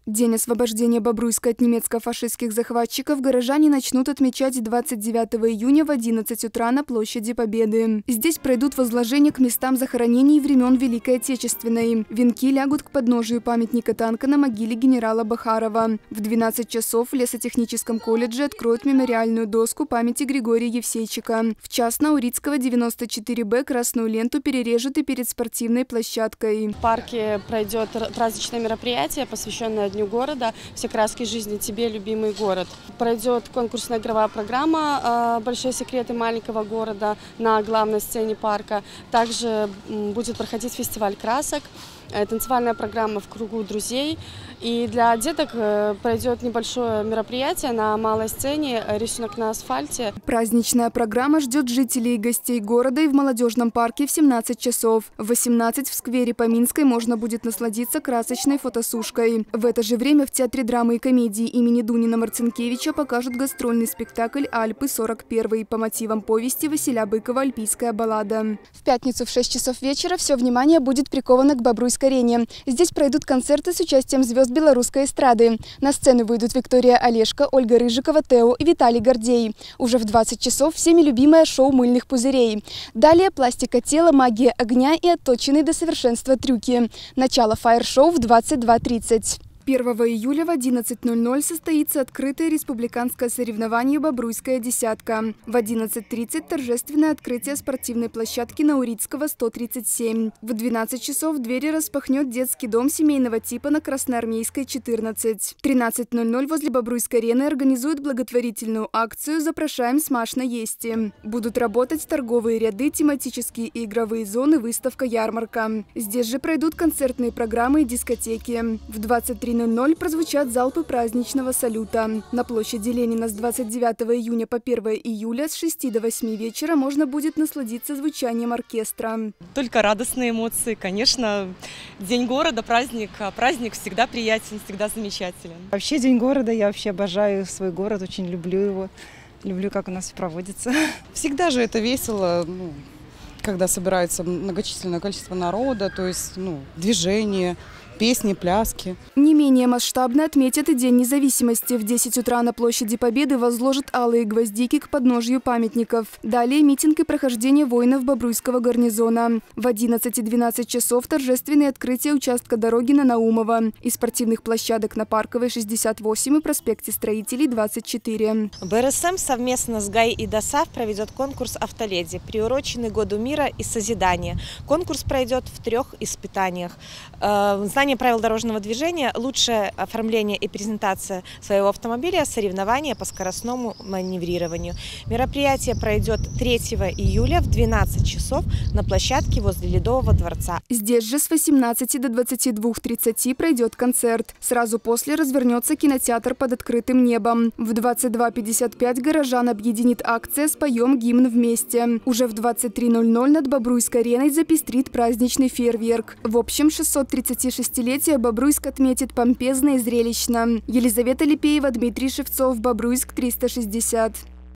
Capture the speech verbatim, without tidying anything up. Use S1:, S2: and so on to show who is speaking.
S1: День освобождения Бобруйска от немецко-фашистских захватчиков горожане начнут отмечать двадцать девятого июня в одиннадцать утра на площади Победы. Здесь пройдут возложения к местам захоронений времен Великой Отечественной. Венки лягут к подножию памятника танка на могиле генерала Бахарова. В двенадцать часов в лесотехническом колледже откроют мемориальную доску памяти Григория Евсейчика. В час на Урицкого девяносто четыре Б красную ленту перережут и перед спортивной площадкой.
S2: В парке пройдет праздничное мероприятие, посвященное Дню города «Все краски жизни. Тебе, любимый город». Пройдет конкурсная игровая программа «Большие секреты маленького города» на главной сцене парка. Также будет проходить фестиваль красок, танцевальная программа «В кругу друзей». И для деток пройдет небольшое мероприятие на малой сцене «Рисунок на асфальте».
S1: Праздничная программа ждет жителей и гостей города и в молодежном парке в семнадцать часов. В восемнадцать в сквере Поминской можно будет насладиться красочной фотосушкой. В это же время в Театре драмы и комедии имени Дунина-Марцинкевича покажут гастрольный спектакль «Альпы сорок первый» по мотивам повести Василя Быкова «Альпийская баллада». В пятницу в шесть часов вечера все внимание будет приковано к Бобруйской арене. Здесь пройдут концерты с участием звезд белорусской эстрады. На сцену выйдут Виктория Олешко, Ольга Рыжикова, Тео и Виталий Гордей. Уже в двадцать часов всеми любимое шоу мыльных пузырей. Далее пластика тела, магия огня и отточенные до совершенства трюки. Начало фаер-шоу в двадцать два тридцать. первого июля в одиннадцать ноль ноль состоится открытое республиканское соревнование «Бобруйская десятка». В одиннадцать тридцать торжественное открытие спортивной площадки на Урицкого сто тридцать семь. В двенадцать часов двери распахнет детский дом семейного типа на Красноармейской четырнадцать. В тринадцать ноль ноль возле Бобруйской арены организуют благотворительную акцию «Запрошаем смаш на есте». Будут работать торговые ряды, тематические и игровые зоны, выставка, ярмарка. Здесь же пройдут концертные программы и дискотеки. В двадцать три ноль ноль прозвучат залпы праздничного салюта. На площади Ленина с двадцать девятого июня по первое июля с шести до восьми вечера можно будет насладиться звучанием оркестра.
S3: Только радостные эмоции. Конечно, День города, праздник. А праздник всегда приятен, всегда замечателен.
S4: Вообще День города, я вообще обожаю свой город, очень люблю его. Люблю, как у нас проводится.
S5: Всегда же это весело, ну, когда собирается многочисленное количество народа, то есть ну, движение, песни, пляски.
S1: Не менее масштабно отметят и День независимости. В десять утра на площади Победы возложат алые гвоздики к подножию памятников. Далее митинг и прохождение воинов Бобруйского гарнизона. В одиннадцать и двенадцать часов торжественное открытие участка дороги на Наумова и спортивных площадок на Парковой шестьдесят восемь и проспекте Строителей двадцать четыре.
S6: БРСМ совместно с ГАИ и ДОСАВ проведет конкурс «Автоледи», приуроченный Году мира и созидания. Конкурс пройдет в трех испытаниях. Знание правил дорожного движения, лучшее оформление и презентация своего автомобиля, соревнования по скоростному маневрированию. Мероприятие пройдет третьего июля в двенадцать часов на площадке возле Ледового дворца.
S1: Здесь же с восемнадцати до двадцати двух тридцати пройдет концерт. Сразу после развернется кинотеатр под открытым небом. В двадцать два пятьдесят пять горожан объединит акция «Споем гимн вместе». Уже в двадцать три ноль ноль над Бобруйской ареной запестрит праздничный фейерверк. В общем, шестьсот тридцать шесть летие Бобруйск отметит помпезно и зрелищно. Елизавета Липеева, Дмитрий Шевцов, Бобруйск триста шестьдесят.